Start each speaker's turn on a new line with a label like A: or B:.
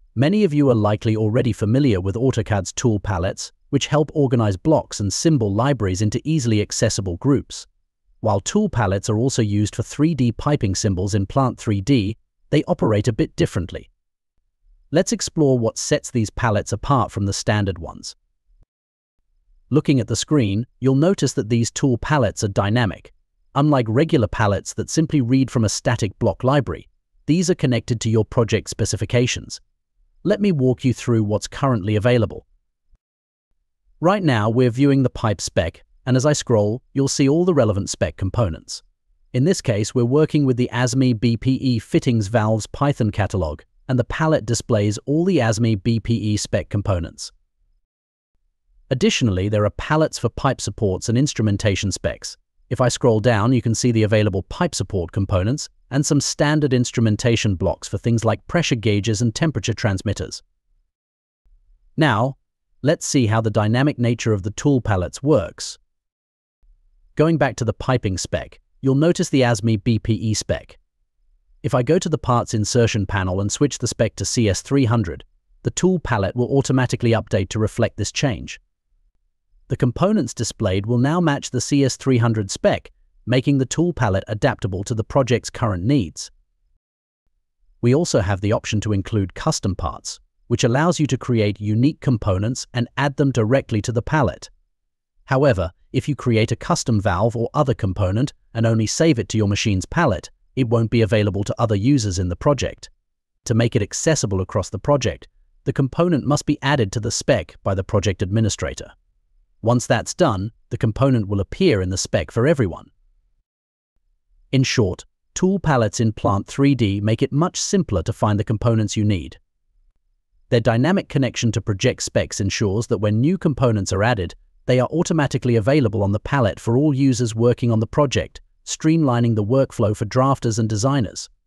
A: Many of you are likely already familiar with AutoCAD's tool palettes, which help organize blocks and symbol libraries into easily accessible groups. While tool palettes are also used for 3D piping symbols in Plant 3D, they operate a bit differently. Let's explore what sets these palettes apart from the standard ones. Looking at the screen, you'll notice that these tool palettes are dynamic. Unlike regular palettes that simply read from a static block library, these are connected to your project specifications. Let me walk you through what's currently available. Right now, we're viewing the pipe spec, and as I scroll, you'll see all the relevant spec components. In this case, we're working with the ASME BPE Fittings Valves Python catalog, and the palette displays all the ASME BPE spec components. Additionally, there are palettes for pipe supports and instrumentation specs. If I scroll down, you can see the available pipe support components and some standard instrumentation blocks for things like pressure gauges and temperature transmitters. Now, let's see how the dynamic nature of the tool palettes works. Going back to the piping spec, you'll notice the ASME BPE spec. If I go to the Parts Insertion panel and switch the spec to CS300, the tool palette will automatically update to reflect this change. The components displayed will now match the CS300 spec, making the tool palette adaptable to the project's current needs. We also have the option to include custom parts, which allows you to create unique components and add them directly to the palette. However, if you create a custom valve or other component and only save it to your machine's palette, it won't be available to other users in the project. To make it accessible across the project, the component must be added to the spec by the project administrator. Once that's done, the component will appear in the spec for everyone. In short, tool palettes in Plant 3D make it much simpler to find the components you need. Their dynamic connection to project specs ensures that when new components are added, they are automatically available on the palette for all users working on the project, streamlining the workflow for drafters and designers.